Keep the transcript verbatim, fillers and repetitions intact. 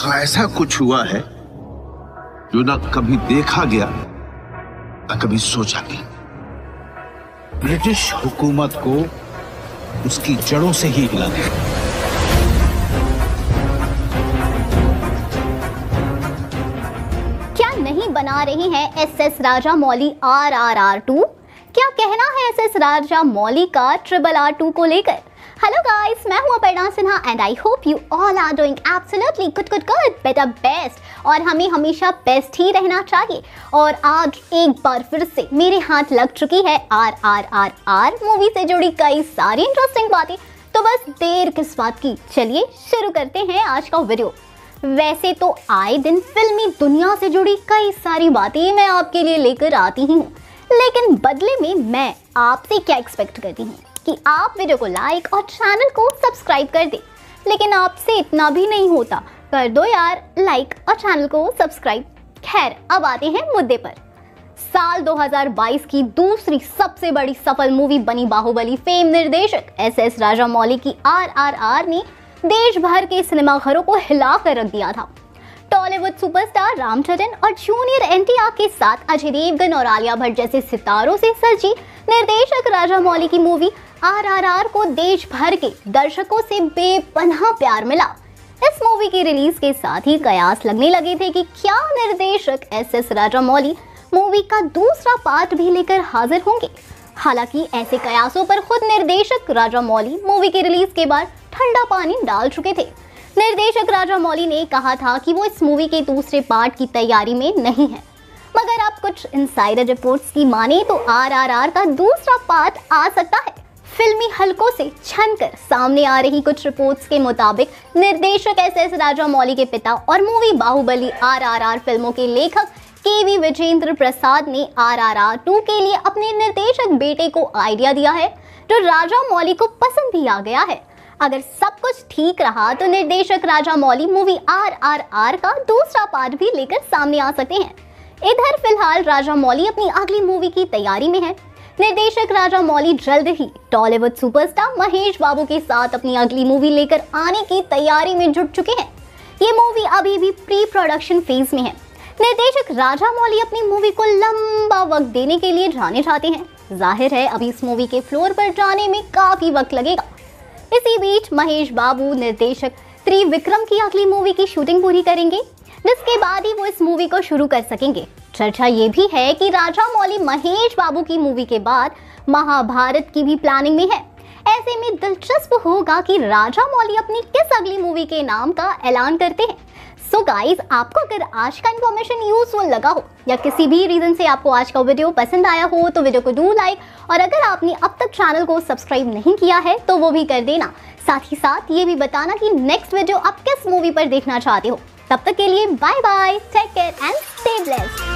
तो ऐसा कुछ हुआ है जो ना कभी देखा गया ना कभी सोचा गया। ब्रिटिश हुकूमत को उसकी जड़ों से ही हिला दिया। क्या नहीं बना रहे हैं S S Rajamouli R R R two? क्या कहना है एस एस राजामौली का ट्रिपल आर टू को लेकर? हेलो गाइस, मैं हूं Aparna Sinha and I hope you all are doing absolutely good good good better best. और हमें हमेशा बेस्ट ही रहना चाहिए। और आज एक बार फिर से मेरे हाथ लग चुकी है R R R R movie से जुड़ी कई सारी इंटरेस्टिंग बातें। तो बस देर किस बात की, चलिए शुरू करते हैं आज का वीडियो। वैसे तो आए दिन फिल्मी दुनिया से जुड़ी कई सारी बातें मैं आपके लिए लेकर आती ही हूँ, लेकिन बदले में मैं आपसे क्या एक्सपेक्ट करती हूँ कि आप वीडियो को लाइक और चैनल को सब्सक्राइब कर दें। लेकिन आपसे इतना भी नहीं होता, कर दो यार लाइक और चैनल को सब्सक्राइब। खैर, अब आते हैं मुद्दे पर। साल दो हज़ार बाईस की दूसरी सबसे बड़ी सफल मूवी बनी बाहुबली फेम निर्देशक एस एस राजामौली की आर आर आर ने देश भर के सिनेमाघरों को हिला कर रख दिया था। टॉलीवुड सुपरस्टार रामचरण और जूनियर एन टी आर के साथ अजय देवगन और आलिया भट्ट जैसे सितारों से सजी निर्देशक राजामौली की मूवी आर आर आर को देश भर के दर्शकों से बेपनाह प्यार मिला। इस मूवी की रिलीज के साथ ही कयास लगने लगे थे कि क्या निर्देशक एस एस राजामौली मूवी का दूसरा पार्ट भी लेकर हाजिर होंगे। हालांकि ऐसे कयासों पर खुद निर्देशक राजामौली मूवी की रिलीज के बाद ठंडा पानी डाल चुके थे। निर्देशक राजामौली ने कहा था कि वो इस मूवी के दूसरे पार्ट की तैयारी में नहीं है, मगर अब कुछ इनसाइडर रिपोर्ट्स की माने तो आर आर आर का दूसरा पार्ट आ सकता है। फिल्मी हलकों से छनकर सामने आ रही कुछ रिपोर्ट्स के मुताबिक निर्देशक एस एस राजामौली के पिता और movie Baahubali R R R फिल्मों के लेखक के वी विजेंद्र प्रसाद ने आर आर आर टू के लिए अपने निर्देशक बेटे को आइडिया दिया है, जो राजामौली को पसंद भी आ गया है। अगर सब कुछ ठीक रहा तो निर्देशक Rajamouli movie R R R का दूसरा पार्ट भी लेकर सामने आ सकते हैं। इधर फिलहाल राजामौली अपनी अगली मूवी की तैयारी में है। निर्देशक राजामौली जल्द ही टॉलीवुड सुपरस्टार महेश बाबू के साथ अपनी अगली मूवी लेकर आने की तैयारी में जुट चुके हैं। ये मूवी अभी भी प्री प्रोडक्शन फेज में है। निर्देशक राजामौली अपनी मूवी को लंबा वक्त देने के लिए जाने जाते हैं। जाहिर है अभी इस मूवी के फ्लोर पर जाने में काफी वक्त लगेगा। इसी बीच महेश बाबू निर्देशक त्रिविक्रम की अगली मूवी की शूटिंग पूरी करेंगे, जिसके बाद ही वो इस मूवी को शुरू कर सकेंगे। चर्चा ये भी है कि राजामौली महेश बाबू की मूवी के बाद महाभारत की भी प्लानिंग में है। ऐसे में दिलचस्प होगा कि राजामौली अपनी किस अगली मूवी के नाम का ऐलान करते हैं। सो गाइज, आपको अगर आज का इन्फॉर्मेशन यूजफुल लगा हो या किसी भी रीजन से आपको आज का वीडियो पसंद आया हो तो वीडियो को डू लाइक, और अगर आपने अब तक चैनल को सब्सक्राइब नहीं किया है तो वो भी कर देना। साथ ही साथ ये भी बताना कि नेक्स्ट वीडियो आप किस मूवी पर देखना चाहते हो। तब तक के लिए bye bye, take care and stay blessed.